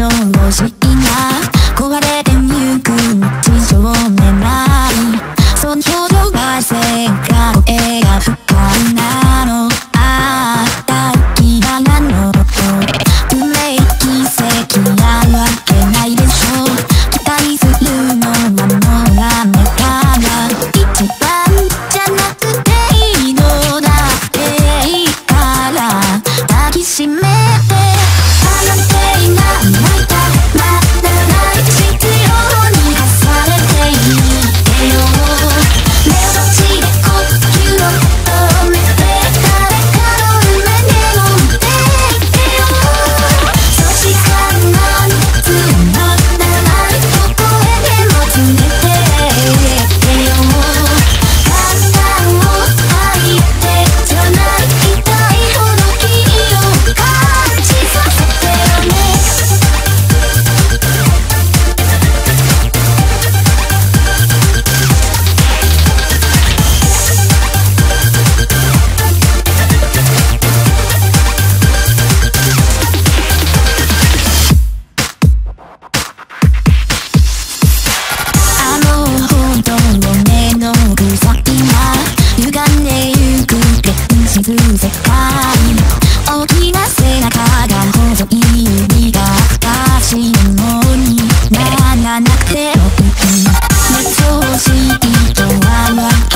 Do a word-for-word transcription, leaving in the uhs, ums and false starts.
調子いいな壊れてゆく日常めないその表情が正か声が不快なのああ大嫌いなのブレーキ席あるわけないでしょ期待するのはもうやめたら一番じゃなくていいのだっていいから抱きしめて離れていない泣いたまだない必要にされていてよ目を閉じて呼吸を止めて誰かの夢を見ていてよそしたらつまらないと声でも連れてってよ簡単を吐いてじゃない痛いほど君を感じさせてよねあの本当の目の草今歪んでゆく現実世界大きな背中が細い指が私のものにならなくてもいい見通しいいとはわ